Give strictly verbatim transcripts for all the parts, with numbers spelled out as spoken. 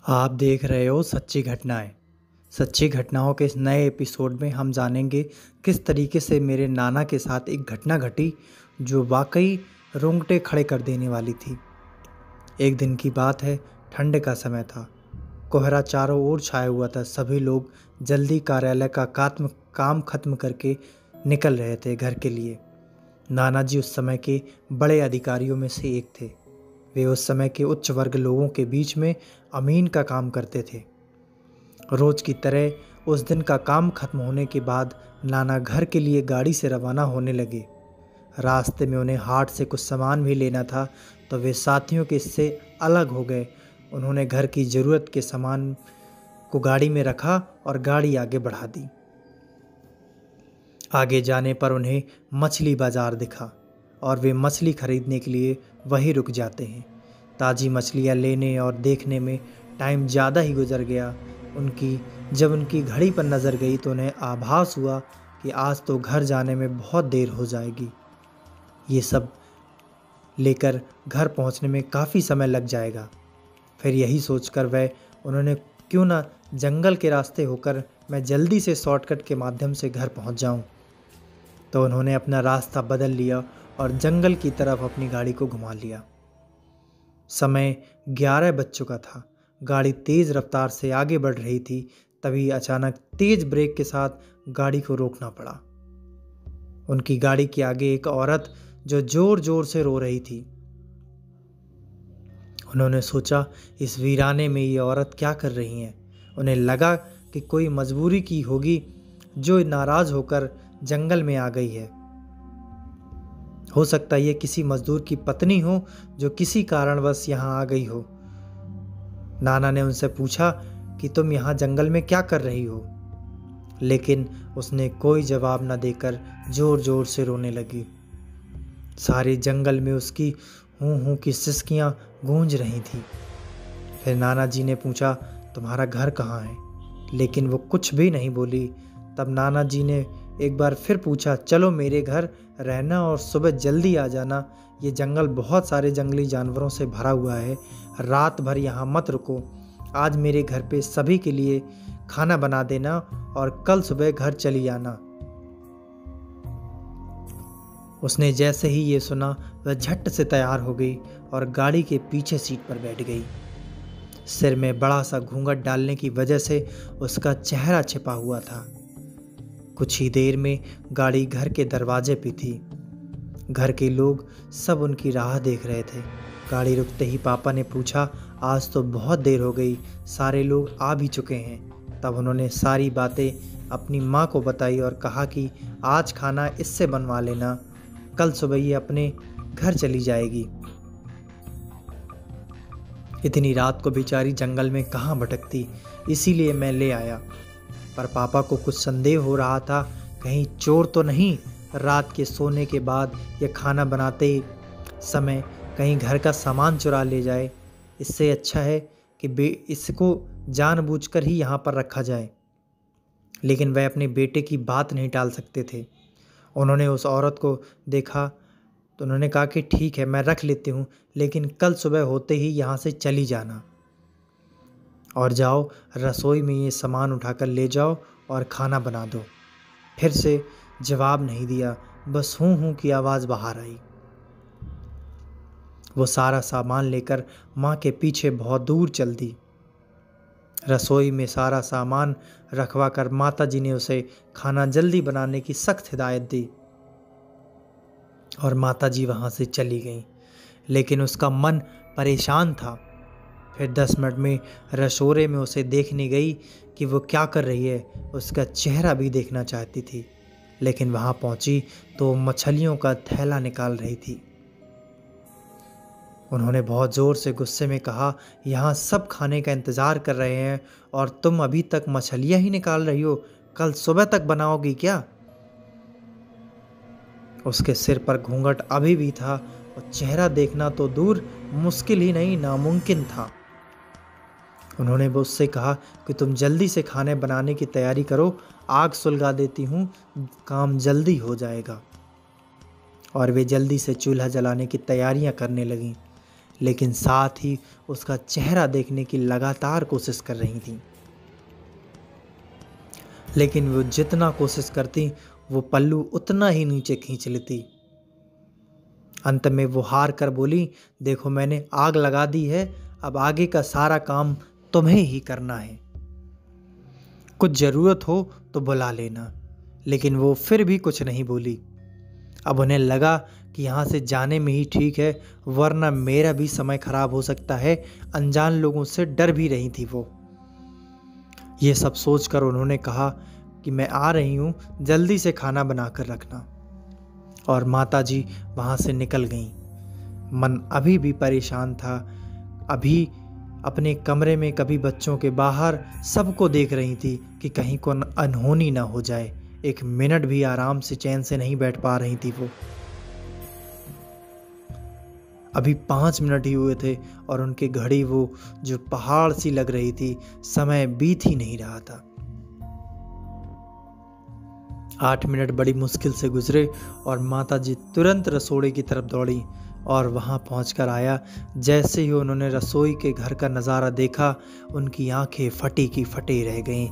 आप देख रहे हो सच्ची घटनाएं। सच्ची घटनाओं के इस नए एपिसोड में हम जानेंगे किस तरीके से मेरे नाना के साथ एक घटना घटी जो वाकई रोंगटे खड़े कर देने वाली थी। एक दिन की बात है, ठंड का समय था। कोहरा चारों ओर छाया हुआ था। सभी लोग जल्दी कार्यालय का कात्म काम खत्म करके निकल रहे थे घर के लिए। नाना जी उस समय के बड़े अधिकारियों में से एक थे। वे उस समय के उच्च वर्ग लोगों के बीच में अमीन का काम करते थे। रोज की तरह उस दिन का काम खत्म होने के बाद नाना घर के लिए गाड़ी से रवाना होने लगे। रास्ते में उन्हें हाट से कुछ सामान भी लेना था, तो वे साथियों के इससे अलग हो गए। उन्होंने घर की ज़रूरत के सामान को गाड़ी में रखा और गाड़ी आगे बढ़ा दी। आगे जाने पर उन्हें मछली बाजार दिखा और वे मछली खरीदने के लिए वहीं रुक जाते हैं। ताज़ी मछलियाँ लेने और देखने में टाइम ज़्यादा ही गुजर गया। उनकी जब उनकी घड़ी पर नज़र गई तो उन्हें आभास हुआ कि आज तो घर जाने में बहुत देर हो जाएगी। ये सब लेकर घर पहुंचने में काफ़ी समय लग जाएगा। फिर यही सोचकर वह उन्होंने क्यों ना जंगल के रास्ते होकर मैं जल्दी से शॉर्टकट के माध्यम से घर पहुंच जाऊं। तो उन्होंने अपना रास्ता बदल लिया और जंगल की तरफ अपनी गाड़ी को घुमा लिया। समय ग्यारह बज चुका था। गाड़ी तेज़ रफ्तार से आगे बढ़ रही थी। तभी अचानक तेज़ ब्रेक के साथ गाड़ी को रोकना पड़ा। उनकी गाड़ी के आगे एक औरत जो ज़ोर ज़ोर से रो रही थी। उन्होंने सोचा, इस वीराने में ये औरत क्या कर रही है। उन्हें लगा कि कोई मजबूरी की होगी जो नाराज़ होकर जंगल में आ गई है। हो सकता है ये किसी मजदूर की पत्नी हो जो किसी कारणवश यहाँ आ गई हो। नाना ने उनसे पूछा कि तुम यहाँ जंगल में क्या कर रही हो, लेकिन उसने कोई जवाब न देकर जोर जोर से रोने लगी। सारे जंगल में उसकी हूँ हूँ की सिसकियाँ गूंज रही थी। फिर नाना जी ने पूछा, तुम्हारा घर कहाँ है, लेकिन वो कुछ भी नहीं बोली। तब नाना जी ने एक बार फिर पूछा, चलो मेरे घर रहना और सुबह जल्दी आ जाना। ये जंगल बहुत सारे जंगली जानवरों से भरा हुआ है। रात भर यहाँ मत रुको। आज मेरे घर पे सभी के लिए खाना बना देना और कल सुबह घर चली आना। उसने जैसे ही ये सुना वह झट से तैयार हो गई और गाड़ी के पीछे सीट पर बैठ गई। सिर में बड़ा सा घूंघट डालने की वजह से उसका चेहरा छिपा हुआ था। कुछ ही देर में गाड़ी घर के दरवाजे पे थी। घर के लोग सब उनकी राह देख रहे थे। गाड़ी रुकते ही पापा ने पूछा, आज तो बहुत देर हो गई, सारे लोग आ भी चुके हैं। तब उन्होंने सारी बातें अपनी माँ को बताई और कहा कि आज खाना इससे बनवा लेना, कल सुबह ये अपने घर चली जाएगी। इतनी रात को बेचारी जंगल में कहाँ भटकती, इसीलिए मैं ले आया। पर पापा को कुछ संदेह हो रहा था, कहीं चोर तो नहीं रात के सोने के बाद या खाना बनाते समय कहीं घर का सामान चुरा ले जाए। इससे अच्छा है कि बे इसको जानबूझकर ही यहाँ पर रखा जाए। लेकिन वह अपने बेटे की बात नहीं टाल सकते थे। उन्होंने उस औरत को देखा तो उन्होंने कहा कि ठीक है, मैं रख लेती हूँ, लेकिन कल सुबह होते ही यहाँ से चली जाना और जाओ रसोई में ये सामान उठाकर ले जाओ और खाना बना दो। फिर से जवाब नहीं दिया, बस हूँ हूँ की आवाज़ बाहर आई। वो सारा सामान लेकर माँ के पीछे बहुत दूर चल दी। रसोई में सारा सामान रखवा कर माता जी ने उसे खाना जल्दी बनाने की सख्त हिदायत दी और माता जी वहाँ से चली गईं। लेकिन उसका मन परेशान था। फिर दस मिनट में रसोरे में उसे देखने गई कि वो क्या कर रही है। उसका चेहरा भी देखना चाहती थी, लेकिन वहाँ पहुँची तो मछलियों का थैला निकाल रही थी। उन्होंने बहुत ज़ोर से गुस्से में कहा, यहाँ सब खाने का इंतज़ार कर रहे हैं और तुम अभी तक मछलियाँ ही निकाल रही हो, कल सुबह तक बनाओगी क्या? उसके सिर पर घूंघट अभी भी था और चेहरा देखना तो दूर, मुश्किल ही नहीं नामुमकिन था। उन्होंने उससे कहा कि तुम जल्दी से खाने बनाने की तैयारी करो, आग सुलगा देती हूँ, काम जल्दी हो जाएगा। और वे जल्दी से चूल्हा जलाने की तैयारियां करने लगीं। लेकिन साथ ही उसका चेहरा देखने की लगातार कोशिश कर रही थीं। लेकिन वो जितना कोशिश करती वो पल्लू उतना ही नीचे खींच लेती। अंत में वो हार कर बोली, देखो मैंने आग लगा दी है, अब आगे का सारा काम तुम्हें ही करना है। कुछ ज़रूरत हो तो बुला लेना। लेकिन वो फिर भी कुछ नहीं बोली। अब उन्हें लगा कि यहाँ से जाने में ही ठीक है, वरना मेरा भी समय खराब हो सकता है। अनजान लोगों से डर भी रही थी वो। ये सब सोचकर उन्होंने कहा कि मैं आ रही हूँ, जल्दी से खाना बना कर रखना। और माताजी वहाँ से निकल गईं। मन अभी भी परेशान था। अभी अपने कमरे में कभी बच्चों के बाहर सबको देख रही थी कि कहीं को अनहोनी ना हो जाए। एक मिनट भी आराम से चैन से नहीं बैठ पा रही थी वो। अभी पाँच मिनट ही हुए थे और उनकी घड़ी वो जो पहाड़ सी लग रही थी, समय बीत ही नहीं रहा था। आठ मिनट बड़ी मुश्किल से गुजरे और माताजी तुरंत रसोई की तरफ दौड़ी और वहां पहुंचकर आया। जैसे ही उन्होंने रसोई के घर का नज़ारा देखा, उनकी आंखें फटी की फटी रह गईं।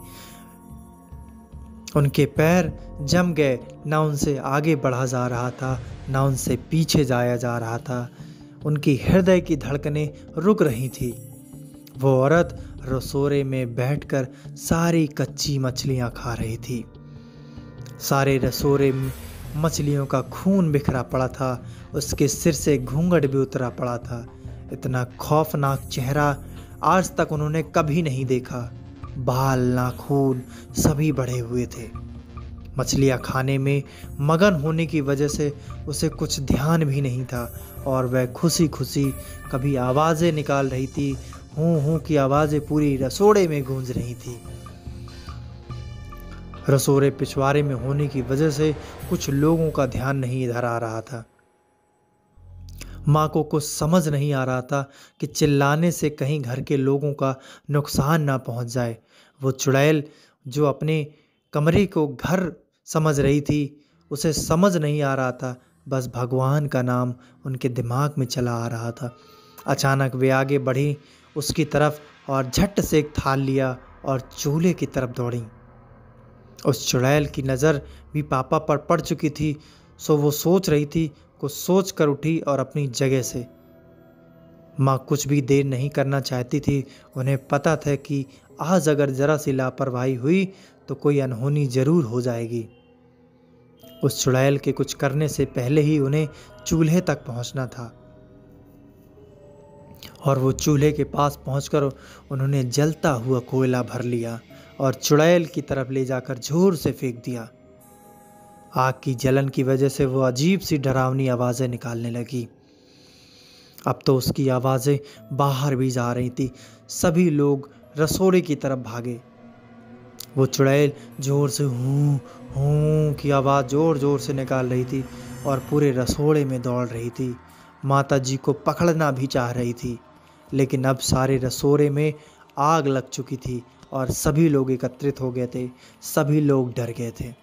उनके पैर जम गए। ना उनसे आगे बढ़ा जा रहा था, ना उनसे पीछे जाया जा रहा था। उनकी हृदय की धड़कनें रुक रही थी। वो औरत रसोई में बैठकर सारी कच्ची मछलियां खा रही थी। सारे रसोई में मछलियों का खून बिखरा पड़ा था। उसके सिर से घूंघट भी उतरा पड़ा था। इतना खौफनाक चेहरा आज तक उन्होंने कभी नहीं देखा। बाल, नाखून सभी बढ़े हुए थे। मछलियाँ खाने में मगन होने की वजह से उसे कुछ ध्यान भी नहीं था और वह खुशी खुशी कभी आवाज़ें निकाल रही थी। हूँ हूँ की आवाज़ें पूरी रसोड़े में गूंज रही थी। रसोड़े पिछवाड़े में होने की वजह से कुछ लोगों का ध्यान नहीं इधर आ रहा था। माँ को कुछ समझ नहीं आ रहा था कि चिल्लाने से कहीं घर के लोगों का नुकसान ना पहुँच जाए। वो चुड़ैल जो अपने कमरे को घर समझ रही थी, उसे समझ नहीं आ रहा था। बस भगवान का नाम उनके दिमाग में चला आ रहा था। अचानक वे आगे बढ़ी उसकी तरफ और झट से एक थाल लिया और चूल्हे की तरफ दौड़ी। उस चुड़ैल की नज़र भी पापा पर पड़ चुकी थी, सो वो सोच रही थी। कुछ सोच कर उठी और अपनी जगह से। माँ कुछ भी देर नहीं करना चाहती थी। उन्हें पता था कि आज अगर जरा सी लापरवाही हुई तो कोई अनहोनी जरूर हो जाएगी। उस चुड़ैल के कुछ करने से पहले ही उन्हें चूल्हे तक पहुंचना था और वो चूल्हे के पास पहुंचकर उन्होंने जलता हुआ कोयला भर लिया और चुड़ैल की तरफ ले जाकर जोर से फेंक दिया। आग की जलन की वजह से वो अजीब सी डरावनी आवाज़ें निकालने लगी। अब तो उसकी आवाज़ें बाहर भी जा रही थी। सभी लोग रसोड़े की तरफ भागे। वो चुड़ैल जोर से हूँ हूँ की आवाज़ जोर जोर से निकाल रही थी और पूरे रसोड़े में दौड़ रही थी। माता जी को पकड़ना भी चाह रही थी, लेकिन अब सारे रसोड़े में आग लग चुकी थी और सभी लोग एकत्रित हो गए थे। सभी लोग डर गए थे।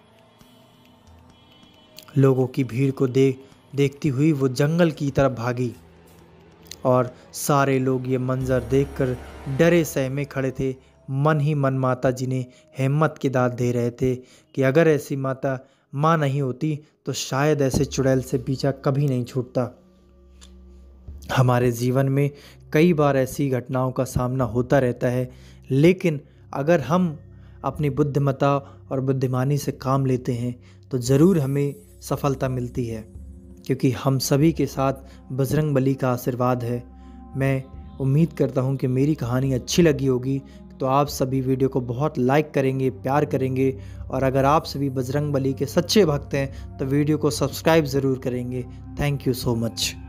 लोगों की भीड़ को देख देखती हुई वो जंगल की तरफ भागी और सारे लोग ये मंजर देखकर डरे सहमे खड़े थे। मन ही मन माता जी ने हिम्मत की दाद दे रहे थे कि अगर ऐसी माता माँ नहीं होती तो शायद ऐसे चुड़ैल से पीछा कभी नहीं छूटता। हमारे जीवन में कई बार ऐसी घटनाओं का सामना होता रहता है, लेकिन अगर हम अपनी बुद्धिमत्ता और बुद्धिमानी से काम लेते हैं तो ज़रूर हमें सफलता मिलती है, क्योंकि हम सभी के साथ बजरंगबली का आशीर्वाद है। मैं उम्मीद करता हूं कि मेरी कहानी अच्छी लगी होगी, तो आप सभी वीडियो को बहुत लाइक करेंगे, प्यार करेंगे और अगर आप सभी बजरंगबली के सच्चे भक्त हैं तो वीडियो को सब्सक्राइब ज़रूर करेंगे। Thank you so much.